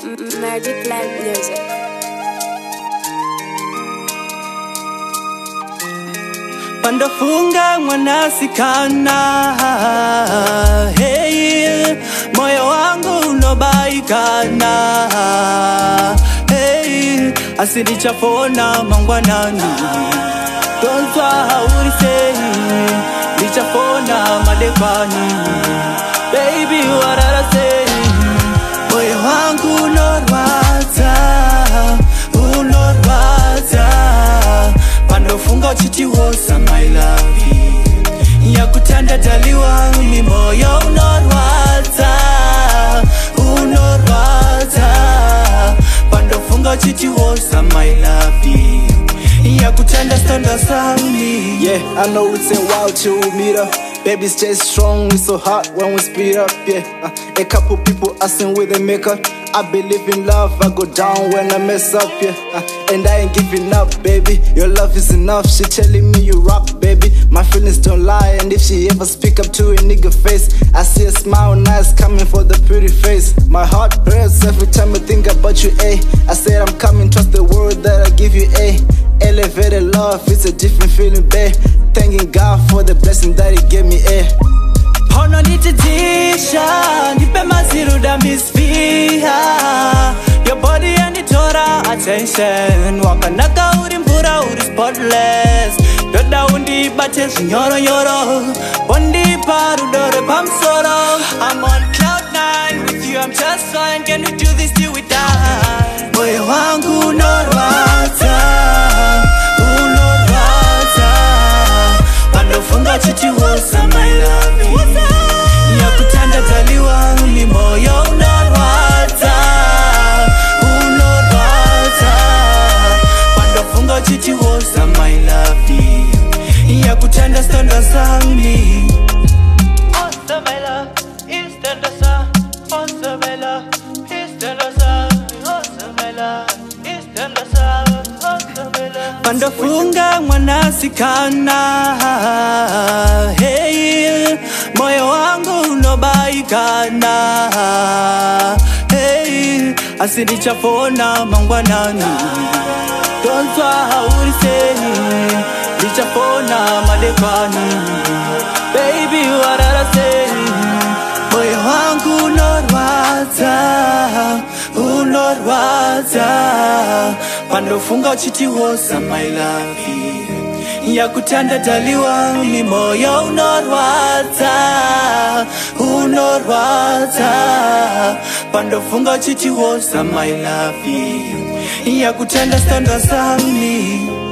Magic Land Music. Pandofunga mwanasikana, hey, moyo wangu unobaikana, hey, asidi chafona mangwanani, tonzwa haurisei, lichafona madekani, baby wararasei, moyo wangu unorwaza, pandofunga chichiwosa my love ya kutanda taliwa ni moyo unorwaza, pandofunga chichiwosa my love ya kutanda standa sami. Yeah, I know it's a while till we meet up. Baby, stay strong, it's so hot when we speed up, yeah. A couple people asking where they make up. I believe in love, I go down when I mess up, yeah. And I ain't giving up, baby. Your love is enough, she telling me you rock, baby. My feelings don't lie, and if she ever speak up to a nigga face, I see a smile nice coming for the pretty face. My heart hurts every time I think about you, eh. I said I'm coming, trust the word that I give you, eh. Elevated love, it's a different feeling, babe. Thanking God for the blessing that He gave me, eh. Hono nititisha, nipe maziruda misfiha. Your body and it tora attention. Wakanaka urimpura uri spotless. Doda undi baches nyoro. Bondi parudore pamsoro. I'm on cloud 9 with you, I'm just fine. Can we do this till we die? Moyo wangu unorwaza, pandofunga chichiwosa my love ya kutanda taliwa ni moyo unorwaza, pandofunga chichiwosa my love ya kutanda standa sami. Osa my love, istanda sa. Osa my love, istanda sa. Osa my love, istanda sa. Osa my love. Pandofunga mwanasikana, hey, moyo wangu unobaikana, hey, asidi chafona mangwanani, tonzwa haurisei, lichafona madekani, baby wararasei, moyo wangu unorwaza, pandofunga chichiwosa my love ya kutanda taliwa ni moyo unorwaza, pandofunga chichiwosa my love ya kutanda standa sami.